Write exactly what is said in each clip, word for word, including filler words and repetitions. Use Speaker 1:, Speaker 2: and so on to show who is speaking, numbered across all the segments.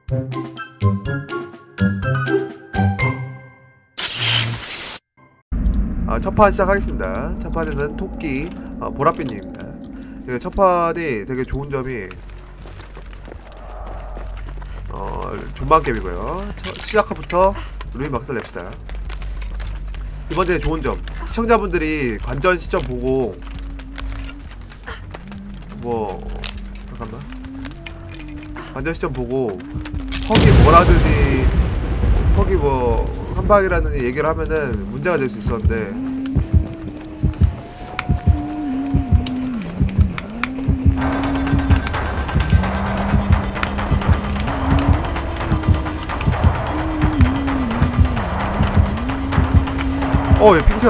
Speaker 1: 아, 첫 판 시작하겠습니다. 첫 판에는 토끼 아, 보랏빛님입니다. 이게 첫 판이 되게 좋은 점이 어, 존망겜이고요. 시작부터 루인 막살 냅시다. 이번 전에 좋은 점, 시청자분들이 관전 시점 보고 뭐 잠깐만 관전 시점 보고 퍽이 뭐라더니 퍽이 뭐 한방이라는 얘기를 하면은 문제가 될 수 있었는데 어, 얘 핑 튀어.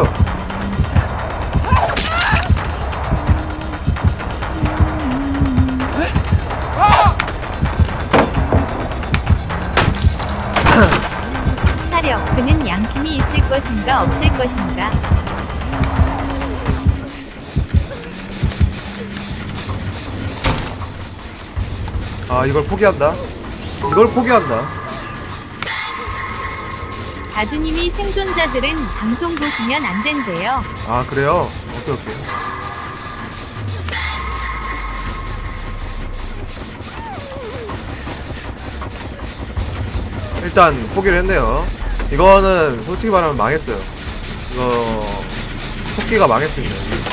Speaker 2: 사력, 그는 양심이 있을 것인가 없을 것인가?
Speaker 1: 아, 이걸 포기한다. 이걸 포기한다.
Speaker 2: 다주님이 생존자들은 방송 보시면 안 된대요.
Speaker 1: 아, 그래요? 오케이 오케이. 일단 포기를 했네요. 이거는 솔직히 말하면 망했어요. 이거 토끼가 망했습니다.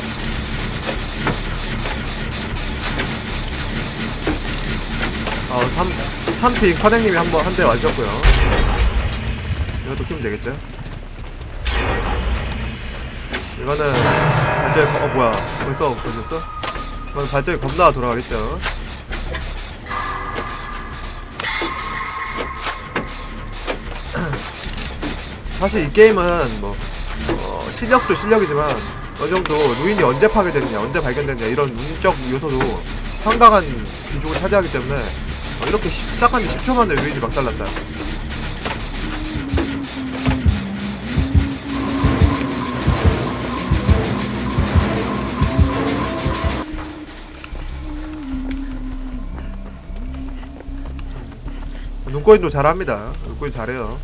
Speaker 1: 어, 삼, 삼픽 선생님이 한번 한 대 맞으셨고요. 이것도 키우면 되겠죠? 이거는 발전이 거, 어 뭐야 벌써 걸렸어? 이거는 발전이 겁나 돌아가겠죠? 사실 이 게임은 뭐 어, 실력도 실력이지만 어느정도 루인이 언제 파괴됐냐 언제 발견됐냐 이런 운적 요소도 상당한 비중을 차지하기 때문에 어, 이렇게 시, 시작한 지 십 초 만에 루인이 막살났다. 눈꼬인도 잘합니다. 눈꼬인 잘해요.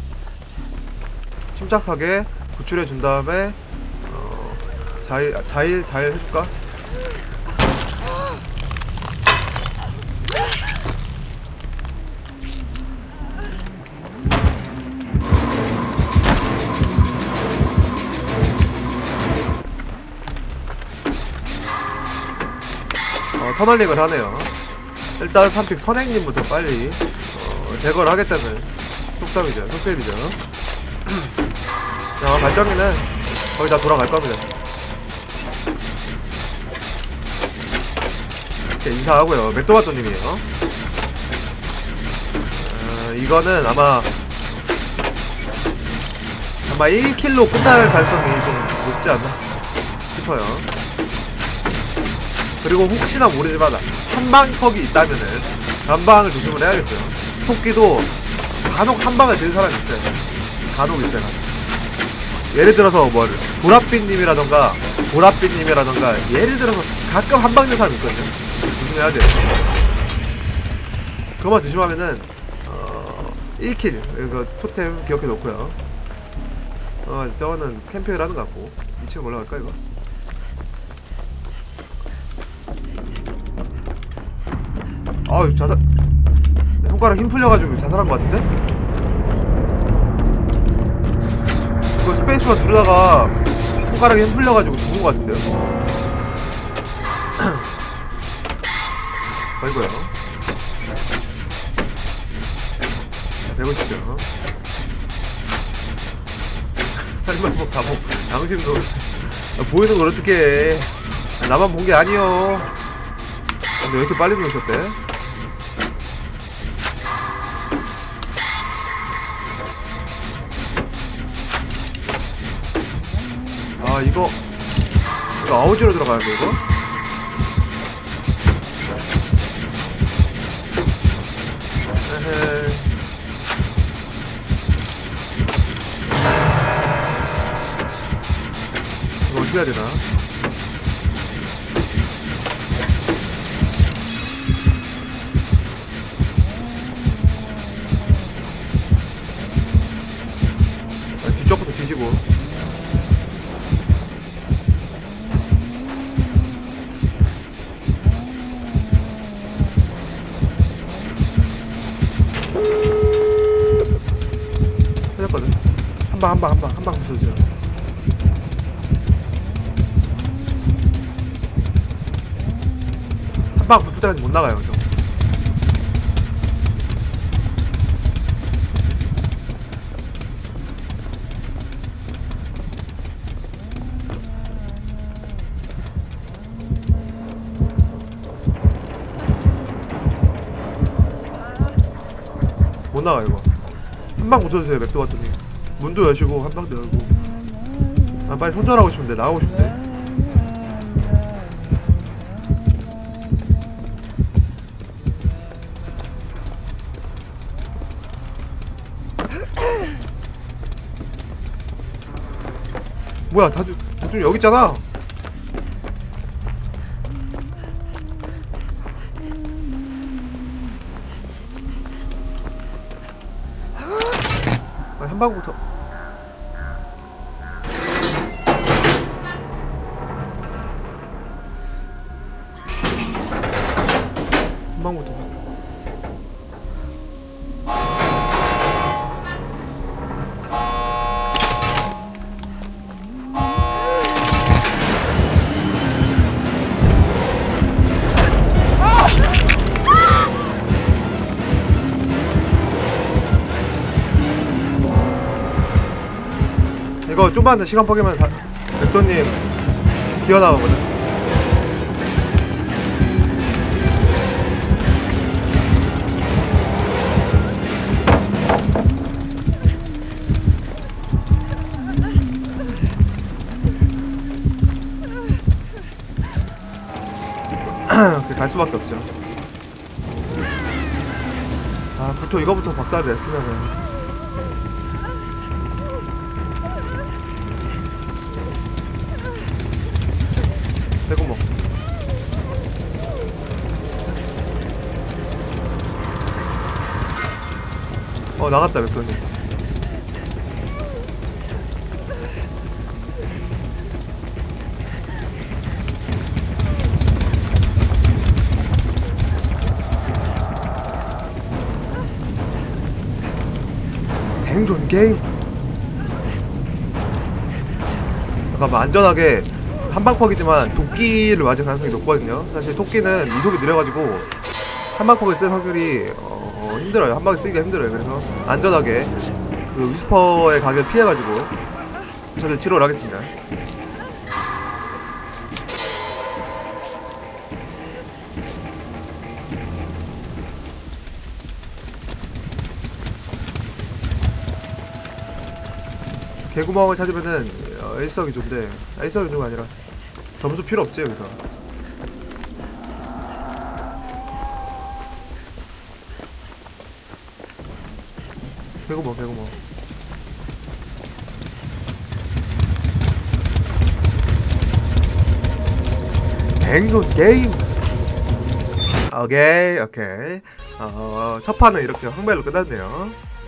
Speaker 1: 침착하게 구출해 준 다음에 어, 자일 자일 자일 해줄까? 어, 터널링을 하네요. 일단 삼픽 선행님부터 빨리 제거를 하겠다는 속셈이죠. 속셈이죠. 자, 발전기는 거의 다 돌아갈 겁니다. 이렇게 인사하고요. 맥도마토님이에요. 어, 이거는 아마 아마 일 킬로 끝날 가능성이 좀 높지 않나 싶어요. 그리고 혹시나 모르지만 한방 퍽이 있다면은 한방을 조심을 해야겠죠. 토끼도 간혹 한 방에 드는 사람이 있어요. 간혹 있어요. 예를 들어서 뭐 보랏빛님이라던가 보랏빛님이라던가 예를 들어서 가끔 한 방 드는 사람이 있거든요. 조심해야 돼요. 그것만 조심하면은 어, 일 킬 이거 토템 기억해 놓고요. 어 저거는 캠핑을 하는 것 같고 이 층 올라갈까 이거? 아유 자살 손가락 힘 풀려가지고 자살한 것 같은데? 이거 스페이스바 누르다가 손가락에 힘 풀려가지고 죽은 것 같은데요? 아이고요. 자, 백오십죠. 살인마법 다보 당신도 보이는 걸 어떻게 해. 나만 본 게 아니요. 근데 왜 이렇게 빨리 누르셨대? 아 이거 이거 아우지로 들어가는데 이거? 에헤. 이거 어떻게 해야 되나? 드시고. 터졌거든. 한방 한방 한방 한방 부숴주세요. 한방 부술 때까지 못 나가요 저. 못 나가 이거. 한방 붙여주세요 맥도마토님. 문도 여시고 한방도 열고. 난 빨리 손절하고 싶은데 나가고 싶은데. 뭐야 다들 다들 여기 있잖아. 한 방부터. 한 방부터. 이거 좀만 더 시간 포기면 다 맥도님 기어나가거든. 갈 수밖에 없죠. 아 불토 이거부터 박살을 냈으면은. 대구멍. 어 나갔다 맥도님. 생존 게임. 잠깐만 안전하게. 한방퍽이지만 도끼를 맞을 가능성이 높거든요. 사실 토끼는 이속이 느려가지고 한방퍽을 쓸 확률이 어, 힘들어요. 한방에 쓰기가 힘들어요. 그래서 안전하게 그 위스퍼의 가격을 피해가지고 저를 치료를 하겠습니다. 개구멍을 찾으면은 일석이조인데 아, 일석이조가 아니라 점수 필요 없지 여기서. 개구멍 개구멍. 생존 게임. 오케이 오케이. 어, 첫 판은 이렇게 황벨로 끝났네요.